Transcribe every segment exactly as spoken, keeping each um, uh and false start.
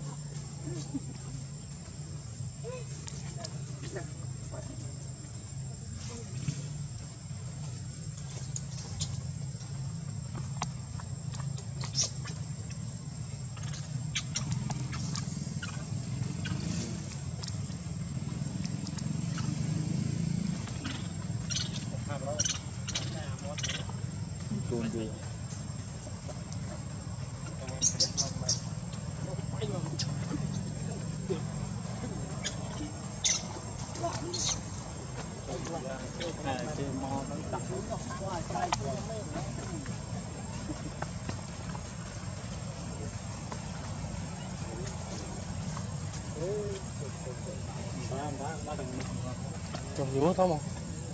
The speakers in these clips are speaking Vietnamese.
Tuôn gì trồng gì mất không?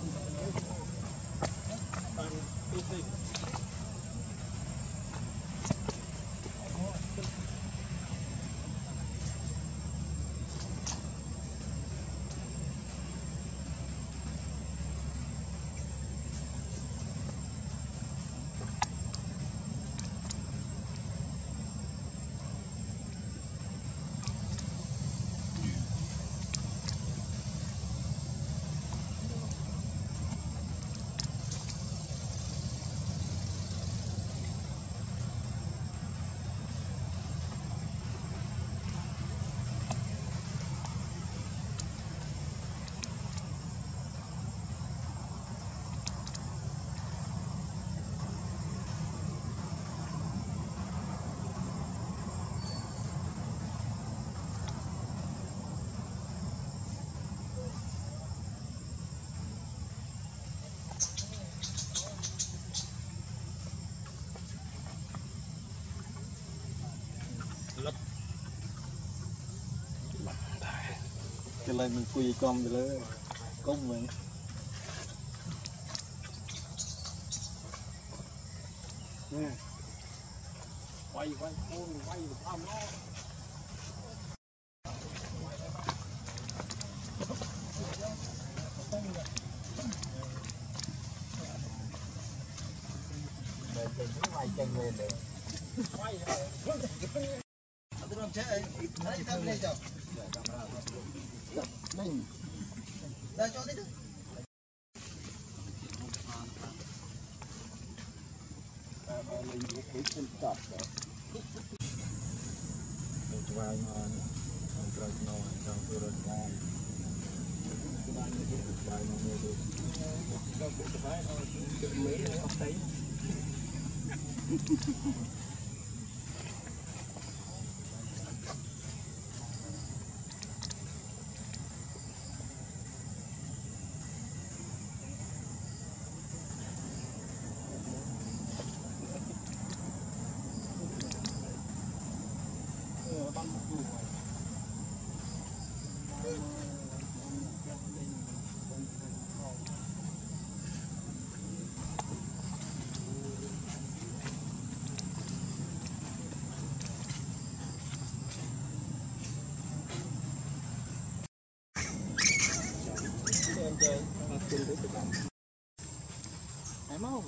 cái lên mình quỳ con về lên công mình nè quay quay quay quay thăm nó quay chân lên để quay tôi làm chơi đấy thăm đây cho mình ra cho thế đó mình cũng thấy chân cọp rồi tôi vào ngon không trời ngon trong tôi rồi ngon tôi đang như thế được vài ngon rồi đâu cũng phải thôi mấy nó không thấy em mau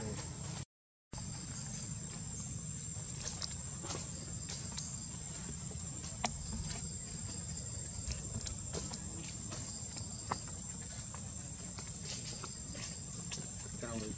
cao đi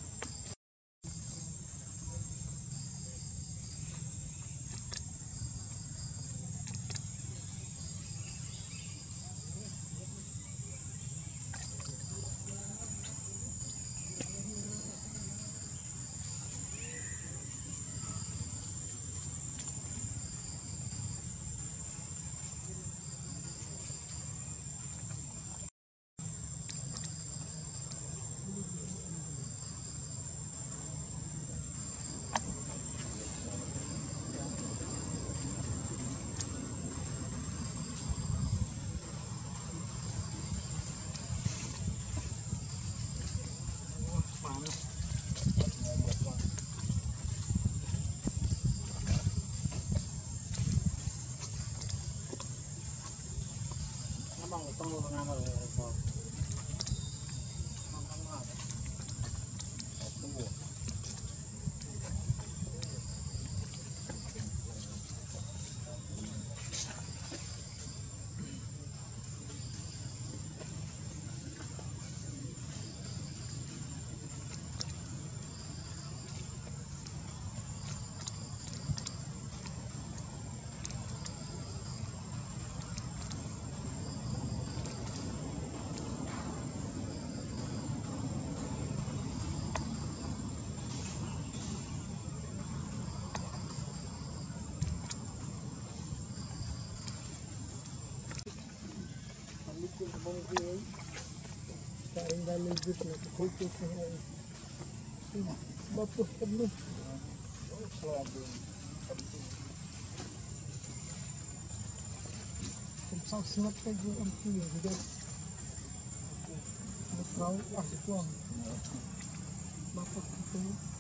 Tông luôn ngang rồi rồi. Không không nào. Không buồn. bungki. Kain dali jus na kukus na ay. Bapos kablo. Kung sinat kayo ang tiyo, hindi. Matraw, asipwang. Bapos ito.